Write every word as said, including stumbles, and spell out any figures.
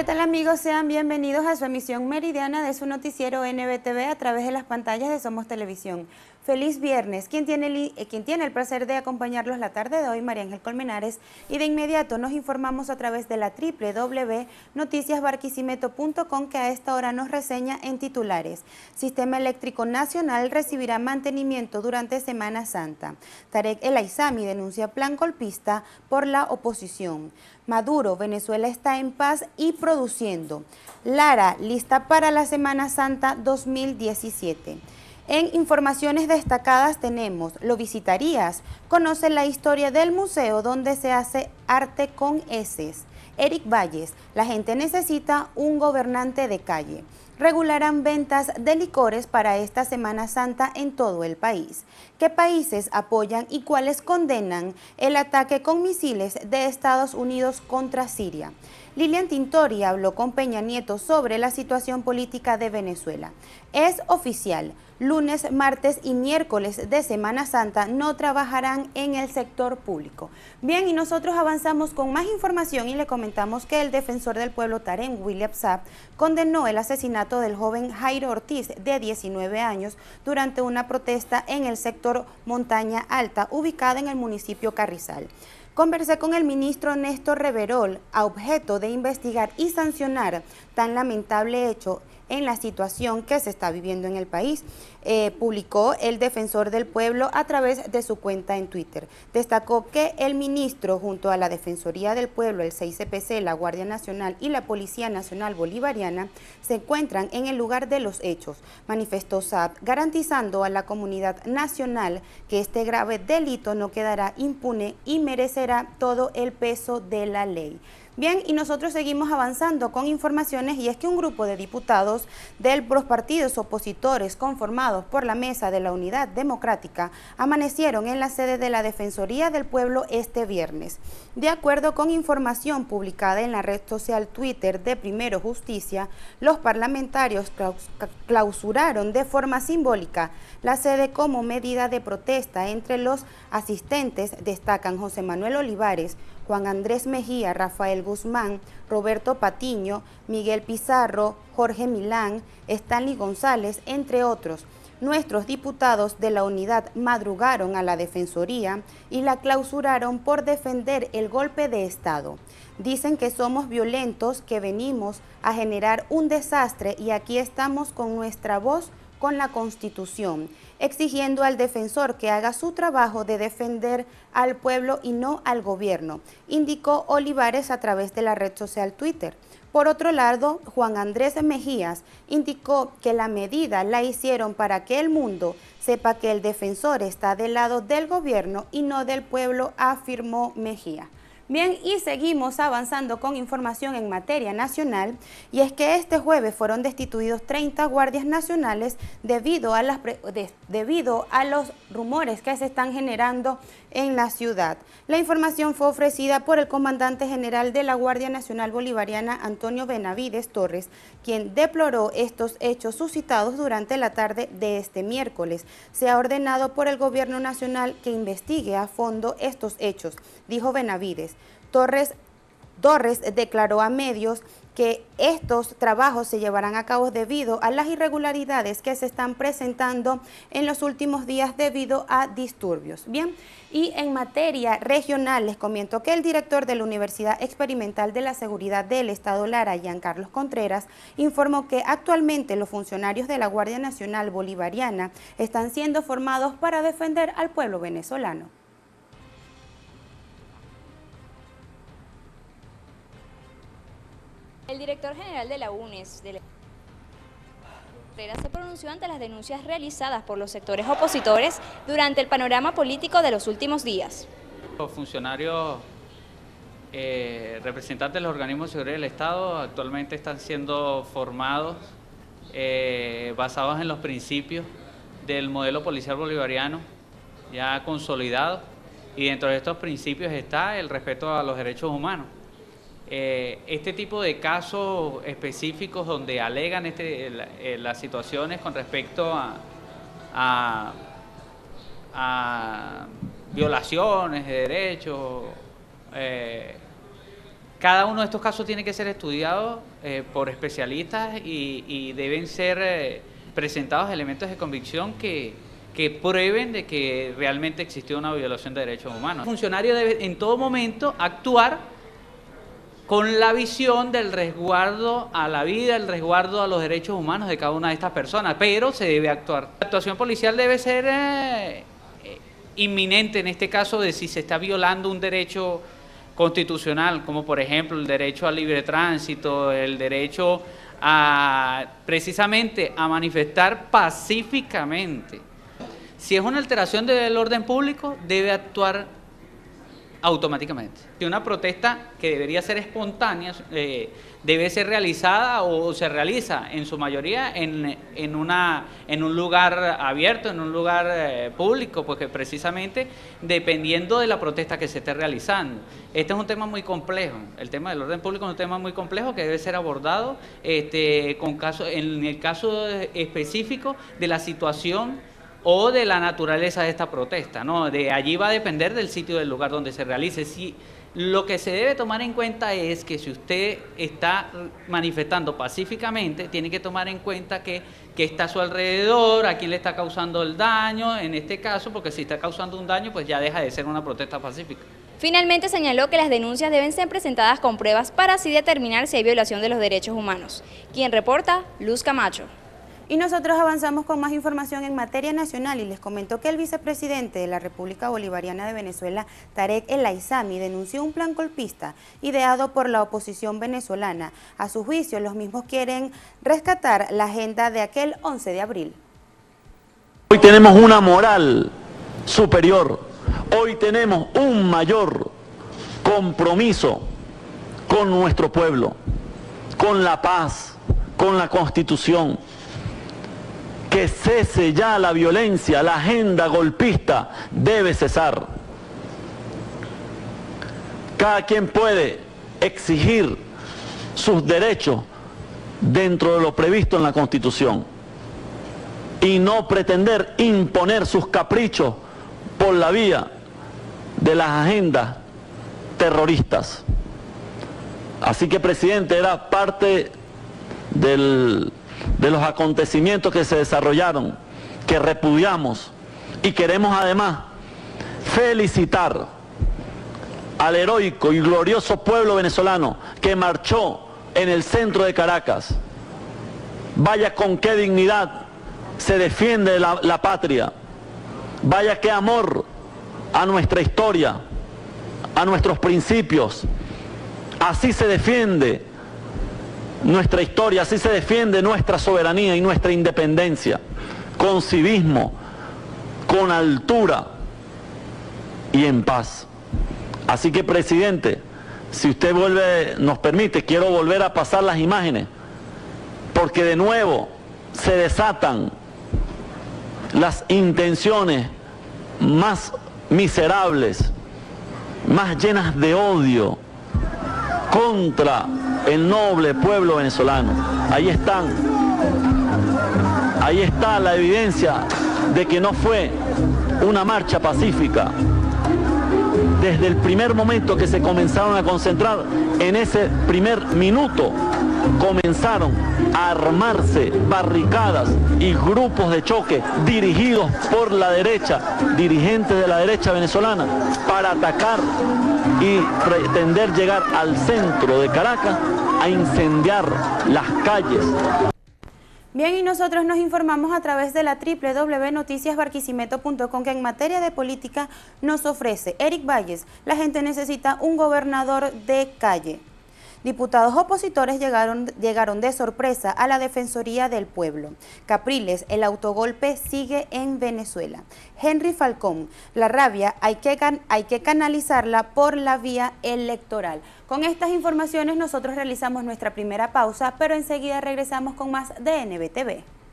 ¿Qué tal, amigos? Sean bienvenidos a su emisión meridiana de su noticiero N B T V a través de las pantallas de Somos Televisión. Feliz viernes. Quien tiene, el, eh, quien tiene el placer de acompañarlos la tarde de hoy, María Ángel Colmenares, y de inmediato nos informamos a través de la doble u doble u doble u punto noticias barquisimeto punto com, que a esta hora nos reseña en titulares. Sistema Eléctrico Nacional recibirá mantenimiento durante Semana Santa. Tarek El Aizami denuncia plan golpista por la oposición. Maduro, Venezuela está en paz y produciendo. Lara, lista para la Semana Santa dos mil diecisiete. En informaciones destacadas tenemos: ¿lo visitarías? Conoce la historia del museo donde se hace arte con heces. Eric Valles, la gente necesita un gobernante de calle. Regularán ventas de licores para esta Semana Santa en todo el país. ¿Qué países apoyan y cuáles condenan el ataque con misiles de Estados Unidos contra Siria? Lilian Tintori habló con Peña Nieto sobre la situación política de Venezuela. Es oficial, lunes, martes y miércoles de Semana Santa no trabajarán en el sector público. Bien, y nosotros avanzamos con más información y le comentamos que el defensor del pueblo, Tarek William Saab, condenó el asesinato del joven Jairo Ortiz, de diecinueve años, durante una protesta en el sector Montaña Alta, ubicada en el municipio Carrizal. Conversé con el ministro Néstor Reverol a objeto de investigar y sancionar tan lamentable hecho en la situación que se está viviendo en el país. Eh, publicó el defensor del pueblo a través de su cuenta en Twitter. Destacó que el ministro, junto a la Defensoría del Pueblo, el C I C P C, la Guardia Nacional y la Policía Nacional Bolivariana, se encuentran en el lugar de los hechos, manifestó Saab, garantizando a la comunidad nacional que este grave delito no quedará impune y merecerá todo el peso de la ley. Bien, y nosotros seguimos avanzando con informaciones, y es que un grupo de diputados de los partidos opositores conformados por la Mesa de la Unidad Democrática amanecieron en la sede de la Defensoría del Pueblo este viernes. De acuerdo con información publicada en la red social Twitter de Primero Justicia, los parlamentarios clausuraron de forma simbólica la sede como medida de protesta. Entre los asistentes destacan José Manuel Olivares, Juan Andrés Mejía, Rafael Guzmán, Roberto Patiño, Miguel Pizarro, Jorge Milán, Stanley González, entre otros. Nuestros diputados de la unidad madrugaron a la Defensoría y la clausuraron por defender el golpe de Estado. Dicen que somos violentos, que venimos a generar un desastre, y aquí estamos con nuestra voz con la Constitución, exigiendo al defensor que haga su trabajo de defender al pueblo y no al gobierno, indicó Olivares a través de la red social Twitter. Por otro lado, Juan Andrés Mejías indicó que la medida la hicieron para que el mundo sepa que el defensor está del lado del gobierno y no del pueblo, afirmó Mejía. Bien, y seguimos avanzando con información en materia nacional, y es que este jueves fueron destituidos treinta guardias nacionales debido a, las de, debido a los rumores que se están generando en la ciudad. La información fue ofrecida por el comandante general de la Guardia Nacional Bolivariana, Antonio Benavides Torres, quien deploró estos hechos suscitados durante la tarde de este miércoles. Se ha ordenado por el gobierno nacional que investigue a fondo estos hechos, dijo Benavides. Torres, Torres declaró a medios que estos trabajos se llevarán a cabo debido a las irregularidades que se están presentando en los últimos días debido a disturbios. Bien, y en materia regional les comento que el director de la Universidad Experimental de la Seguridad del Estado Lara, Giancarlos Contreras, informó que actualmente los funcionarios de la Guardia Nacional Bolivariana están siendo formados para defender al pueblo venezolano. El director general de la U N E S, de la... se pronunció ante las denuncias realizadas por los sectores opositores durante el panorama político de los últimos días. Los funcionarios eh, representantes de los organismos de seguridad del Estado actualmente están siendo formados eh, basados en los principios del modelo policial bolivariano ya consolidado, y dentro de estos principios está el respeto a los derechos humanos. Eh, este tipo de casos específicos donde alegan este, la, eh, las situaciones con respecto a, a, a violaciones de derechos, eh, cada uno de estos casos tiene que ser estudiado eh, por especialistas y, y deben ser eh, presentados elementos de convicción que, que prueben de que realmente existió una violación de derechos humanos. El funcionario debe en todo momento actuar con la visión del resguardo a la vida, el resguardo a los derechos humanos de cada una de estas personas, pero se debe actuar. La actuación policial debe ser eh, eh, inminente en este caso de si se está violando un derecho constitucional, como por ejemplo el derecho al libre tránsito, el derecho a precisamente a manifestar pacíficamente. Si es una alteración del orden público, debe actuar automáticamente. Si una protesta que debería ser espontánea eh, debe ser realizada o se realiza en su mayoría en, en, una, en un lugar abierto, en un lugar eh, público, porque precisamente dependiendo de la protesta que se esté realizando. Este es un tema muy complejo, el tema del orden público es un tema muy complejo que debe ser abordado este, con caso, en el caso específico de la situación o de la naturaleza de esta protesta, ¿no? De allí va a depender del sitio, del lugar donde se realice. Si lo que se debe tomar en cuenta es que si usted está manifestando pacíficamente, tiene que tomar en cuenta que, que está a su alrededor, a quién le está causando el daño, en este caso, porque si está causando un daño, pues ya deja de ser una protesta pacífica. Finalmente señaló que las denuncias deben ser presentadas con pruebas para así determinar si hay violación de los derechos humanos. Quien reporta, Luz Camacho. Y nosotros avanzamos con más información en materia nacional y les comento que el vicepresidente de la República Bolivariana de Venezuela, Tarek El Aizami, denunció un plan golpista ideado por la oposición venezolana. A su juicio, los mismos quieren rescatar la agenda de aquel once de abril. Hoy tenemos una moral superior, hoy tenemos un mayor compromiso con nuestro pueblo, con la paz, con la Constitución. Que cese ya la violencia, la agenda golpista debe cesar. Cada quien puede exigir sus derechos dentro de lo previsto en la Constitución y no pretender imponer sus caprichos por la vía de las agendas terroristas. Así que, presidente, era parte del... de los acontecimientos que se desarrollaron, que repudiamos y queremos además felicitar al heroico y glorioso pueblo venezolano que marchó en el centro de Caracas. Vaya con qué dignidad se defiende la, la patria, vaya qué amor a nuestra historia, a nuestros principios. Así se defiende nuestra historia, así se defiende nuestra soberanía y nuestra independencia, con civismo, con altura y en paz. Así que, presidente, si usted vuelve, nos permite, quiero volver a pasar las imágenes, porque de nuevo se desatan las intenciones más miserables, más llenas de odio contra el noble pueblo venezolano. Ahí están, ahí está la evidencia de que no fue una marcha pacífica. Desde el primer momento que se comenzaron a concentrar, en ese primer minuto comenzaron a armarse barricadas y grupos de choque dirigidos por la derecha, dirigentes de la derecha venezolana, para atacar y pretender llegar al centro de Caracas a incendiar las calles. Bien, y nosotros nos informamos a través de la doble u doble u doble u punto noticias barquisimeto punto com que en materia de política nos ofrece Eric Valles: la gente necesita un gobernador de calle. Diputados opositores llegaron, llegaron de sorpresa a la Defensoría del Pueblo. Capriles: el autogolpe sigue en Venezuela. Henry Falcón: la rabia hay que, hay que canalizarla por la vía electoral. Con estas informaciones nosotros realizamos nuestra primera pausa, pero enseguida regresamos con más de N B T V.